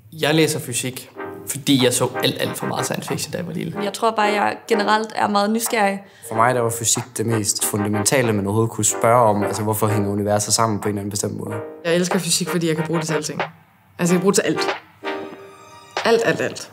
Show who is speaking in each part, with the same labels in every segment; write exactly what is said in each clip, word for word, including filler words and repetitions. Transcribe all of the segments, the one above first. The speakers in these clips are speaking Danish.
Speaker 1: Jeg læser fysik, fordi jeg så alt, alt for meget science fiction, da jeg var lille.
Speaker 2: Jeg tror bare, jeg generelt er meget nysgerrig.
Speaker 3: For mig der var fysik det mest fundamentale, man overhovedet kunne spørge om. Altså, hvorfor hænger universet sammen på en eller anden bestemt måde?
Speaker 4: Jeg elsker fysik, fordi jeg kan bruge det til alting. Altså, jeg kan bruge det til alt. Alt, alt, alt.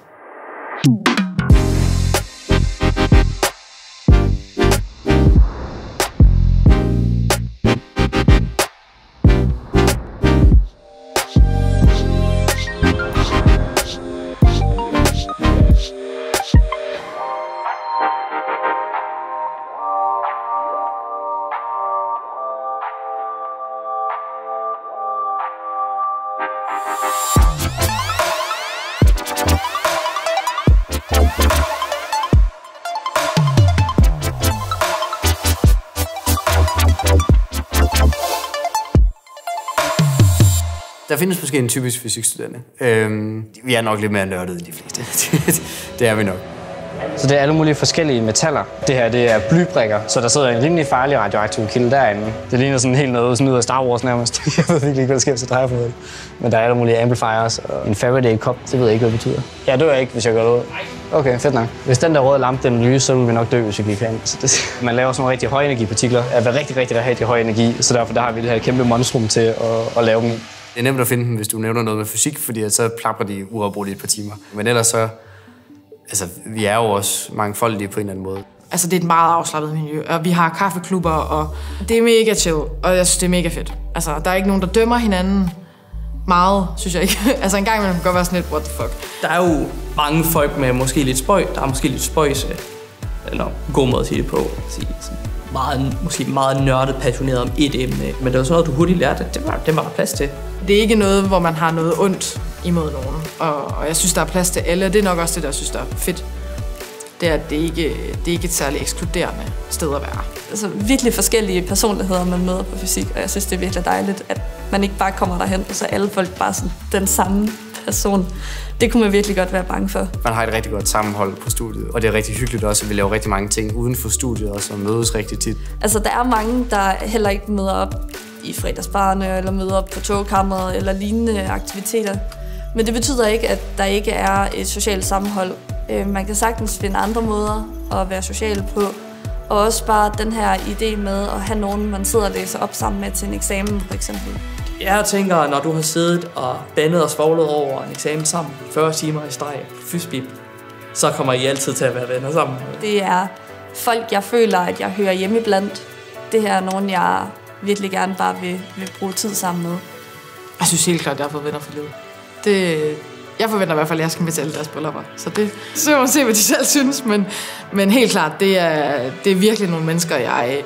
Speaker 3: Der findes måske en typisk fysikstuderende. Øhm, vi er nok lidt mere nørdede end de fleste. Det er vi nok.
Speaker 5: Så det er alle mulige forskellige metaller. Det her det er blybrikker, så der sidder en rimelig farlig radioaktiv kilde derinde. Det ligner sådan helt noget sådan ud af Star Wars nærmest. Jeg ved virkelig ikke, hvad der sker, hvis jeg drejer på det. Men der er alle mulige amplifiers og en Faraday cup. Det ved jeg ikke, hvad det betyder. Jeg dør ikke, hvis jeg gør det ud. Okay, fedt nok. Hvis den der røde lampe den lyser, så vil vi nok dø, hvis vi gik hen. Så det, man laver sådan nogle rigtig høje energipartikler af rigtig, rigtig, rigtig høj energi. Så derfor der har vi det her kæmpe monstrum til at, at lave dem.
Speaker 3: Det er nemt at finde dem, hvis du nævner noget med fysik, fordi så plapper de uafbrudt i et par timer. Men ellers så, altså, vi er jo også mangfoldige på en eller anden måde.
Speaker 4: Altså, det er et meget afslappet miljø, og vi har kaffeklubber, og det er mega chill, og jeg synes, det er mega fedt. Altså, der er ikke nogen, der dømmer hinanden meget, synes jeg ikke. Altså, en gang imellem kan godt være sådan lidt, what the fuck.
Speaker 1: Der er jo mange folk med måske lidt spøj, der er måske lidt spøjse, eller en god måde at sige det på. Sige, meget, måske meget nørdet, passioneret om et emne, men det var sådan noget, du hurtigt lærte, det var, det var der plads til.
Speaker 4: Det er ikke noget, hvor man har noget ondt imod nogen, og, og jeg synes, der er plads til alle, og det er nok også det, der jeg synes, der er fedt. Det er, at det ikke det er ikke et særligt ekskluderende sted at være.
Speaker 2: Altså virkelig forskellige personligheder, man møder på fysik, og jeg synes, det er virkelig dejligt, at man ikke bare kommer derhen, og så er alle folk bare sådan den samme person. Det kunne man virkelig godt være bange for.
Speaker 3: Man har et rigtig godt sammenhold på studiet, og det er rigtig hyggeligt også, at vi laver rigtig mange ting uden for studiet, og så mødes rigtig tit.
Speaker 2: Altså, der er mange, der heller ikke møder op i fredagsbarne, eller møder op på togkammeret, eller lignende aktiviteter. Men det betyder ikke, at der ikke er et socialt sammenhold. Man kan sagtens finde andre måder at være social på, og også bare den her idé med at have nogen, man sidder og læser op sammen med til en eksamen, for eksempel.
Speaker 1: Jeg tænker, når du har siddet og bandet og svoglet over en eksamen sammen fyrre timer i streg på Fysbib, så kommer I altid til at være venner sammen.
Speaker 2: Det er folk, jeg føler, at jeg hører hjemme blandt. Det her er nogen, jeg virkelig gerne bare vil, vil bruge tid sammen med.
Speaker 4: Jeg synes helt klart, at jeg har fået venner for livet. Det, jeg forventer i hvert fald, at jeg skal med til alle deres bryllupper. Så det så må man se, hvad de selv synes. Men, men helt klart, det er, det er virkelig nogle mennesker, jeg,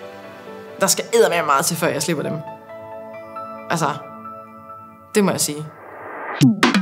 Speaker 4: der skal eddermame meget til, før jeg slipper dem. Altså, det må jeg sige.